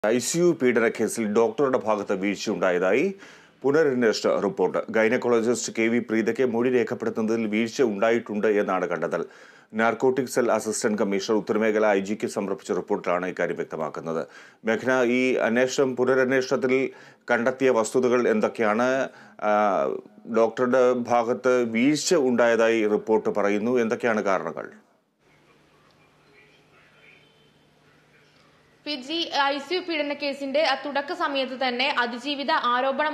ICU പീഡന കേസിൽ ഡോക്ടറുടെ ഭാഗത്ത് വീഴ്ചയുണ്ടായതായി പുനരന്വേഷണ റിപ്പോർട്ട്. ഗൈനക്കോളജിസ്റ്റ് KV പ്രീതയ്ക്ക് മൊഴി രേഖപ്പെടുത്തുന്നതിൽ വീഴ്ച ഉണ്ടായിട്ടുണ്ട് എന്നാണ് കണ്ടെത്തൽ. നാർക്കോട്ടിക് സെൽ അസിസ്റ്റന്റ് കമ്മീഷണർ ഉത്തരമേഖല IGക്ക് സമർപ്പിച്ച റിപ്പോർട്ടിലാണ് ഇക്കാര്യം വ്യക്തമാക്കുന്നത്. മേഘന, ഈ പുനരന്വേഷണത്തിൽ കണ്ടെത്തിയ വസ്തുതകൾ എന്തൊക്കെയാണ്? ഡോക്ടറുടെ ഭാഗത്ത് വീഴ്ച ഉണ്ടായതായി റിപ്പോർട്ട് പറയുന്നു. എന്തൊക്കെയാണ് കാരണങ്ങൾ? ICU പീഡന കേസിന്റെ തുടക്ക സമയത്ത് തന്നെ അതിജീവിത ആരോപണം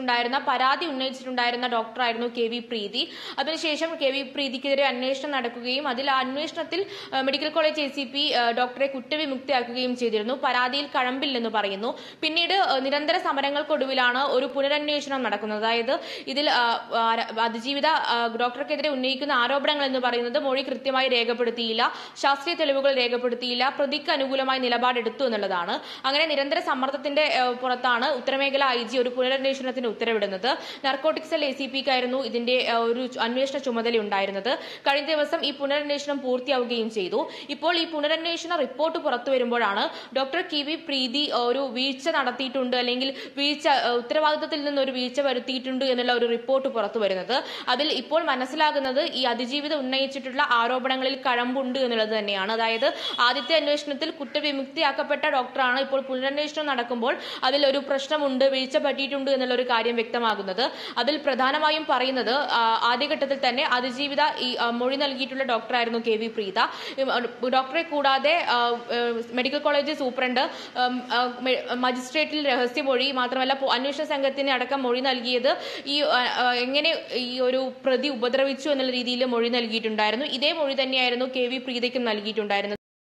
പരാതി ഉന്നയിച്ചിട്ടുണ്ടായിരുന്ന ഡോക്ടറായിരുന്നു KV പ്രീതി. അതിനുശേഷം KV പ്രീതിക്കെതിരെ അന്വേഷണം നടക്കുകയും അതിൽ ആ അന്വേഷണത്തിൽ മെഡിക്കൽ കോളേജ് ACP ഡോക്ടറെ കുറ്റവിമുക്തിയാക്കുകയും ചെയ്തിരുന്നു. പരാതിയിൽ കഴമ്പില്ലെന്ന് പറയുന്നു. പിന്നീട് നിരന്തര സമരങ്ങൾക്കൊടുവിലാണ് ഒരു പുനരന്വേഷണം നടക്കുന്നത്. അതായത് ഇതിൽ അതിജീവിത ഡോക്ടർക്കെതിരെ ഉന്നയിക്കുന്ന ആരോപണങ്ങൾ എന്ന് പറയുന്നത് മൊഴി കൃത്യമായി രേഖപ്പെടുത്തിയില്ല, ശാസ്ത്രീയ തെളിവുകൾ രേഖപ്പെടുത്തിയില്ല, പ്രതിക്ക് അനുകൂലമായി നിലപാടെടുത്തു എന്നുള്ളതാണ്. അങ്ങനെ നിരന്തര സമ്മർദ്ദത്തിന്റെ പുറത്താണ് ഉത്തരമേഖല IG ഒരു പുനരന്വേഷണത്തിന് ഉത്തരവിടുന്നത്. നാർക്കോട്ടിക് സെൽ ACPക്കായിരുന്നു ഇതിന്റെ ഒരു അന്വേഷണ ചുമതല ഉണ്ടായിരുന്നത്. കഴിഞ്ഞ ദിവസം ഈ പുനരന്വേഷണം പൂർത്തിയാവുകയും ചെയ്തു. ഇപ്പോൾ ഈ പുനരന്വേഷണ റിപ്പോർട്ട് പുറത്തു വരുമ്പോഴാണ് ഡോക്ടർ KV പ്രീതി ഒരു വീഴ്ച നടത്തിയിട്ടുണ്ട്, അല്ലെങ്കിൽ ഉത്തരവാദിത്തത്തിൽ നിന്ന് ഒരു വീഴ്ച വരുത്തിയിട്ടുണ്ട് എന്നുള്ള ഒരു റിപ്പോർട്ട് പുറത്തു വരുന്നത്. അതിൽ ഇപ്പോൾ മനസ്സിലാകുന്നത് ഈ അതിജീവിതം ഉന്നയിച്ചിട്ടുള്ള ആരോപണങ്ങളിൽ കഴമ്പുണ്ട് എന്നുള്ളത് തന്നെയാണ്. അതായത് ആദ്യത്തെ അന്വേഷണത്തിൽ കുറ്റവിമുക്തിയാക്കപ്പെട്ട ഡോക്ടറാണ്. ഇപ്പോൾ പുനരന്വേഷണം നടക്കുമ്പോൾ അതിൽ ഒരു പ്രശ്നമുണ്ട്, വീഴ്ച പറ്റിയിട്ടുണ്ട് എന്നുള്ള ഒരു കാര്യം വ്യക്തമാകുന്നത്. അതിൽ പ്രധാനമായും പറയുന്നത് ആദ്യഘട്ടത്തിൽ തന്നെ അതിജീവിത ഈ മൊഴി നൽകിയിട്ടുള്ള ഡോക്ടറായിരുന്നു KV പ്രീത. ഡോക്ടറെ കൂടാതെ മെഡിക്കൽ കോളേജ് സൂപ്രണ്ട്, മജിസ്ട്രേറ്റിൽ രഹസ്യമൊഴി, മാത്രമല്ല അന്വേഷണ സംഘത്തിന് അടക്കം മൊഴി നൽകിയത് എങ്ങനെ ഈ ഒരു പ്രതി ഉപദ്രവിച്ചു എന്നുള്ള രീതിയിൽ മൊഴി നൽകിയിട്ടുണ്ടായിരുന്നു. ഇതേ മൊഴി തന്നെയായിരുന്നു KV പ്രീതയ്ക്കും നൽകിയിട്ടുണ്ടായിരുന്നത്.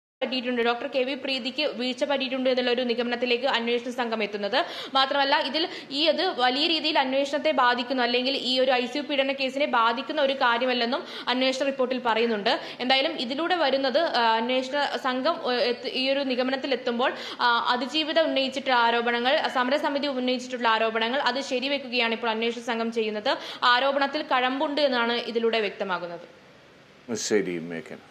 ഡോക്ടർ KV പ്രീതിക്ക് വീഴ്ച പറ്റിയിട്ടുണ്ട് എന്നുള്ള ഒരു നിഗമനത്തിലേക്ക് അന്വേഷണ സംഘം എത്തുന്നത്. മാത്രമല്ല ഇത് വലിയ രീതിയിൽ അന്വേഷണത്തെ ബാധിക്കുന്നു, അല്ലെങ്കിൽ ഈ ഒരു ICU പീഡന കേസിനെ ബാധിക്കുന്ന ഒരു കാര്യമല്ലെന്നും അന്വേഷണ റിപ്പോർട്ടിൽ പറയുന്നുണ്ട്. എന്തായാലും ഇതിലൂടെ വരുന്നത് അന്വേഷണ സംഘം ഈ ഒരു നിഗമനത്തിൽ എത്തുമ്പോൾ അതിജീവിത ഉന്നയിച്ചിട്ടുള്ള ആരോപണങ്ങൾ, സമരസമിതി ഉന്നയിച്ചിട്ടുള്ള ആരോപണങ്ങൾ അത് ശരിവെക്കുകയാണ് ഇപ്പോൾ അന്വേഷണ സംഘം ചെയ്യുന്നത്. ആരോപണത്തിൽ കഴമ്പുണ്ട് എന്നാണ് ഇതിലൂടെ വ്യക്തമാകുന്നത്. ശരി മേഘന.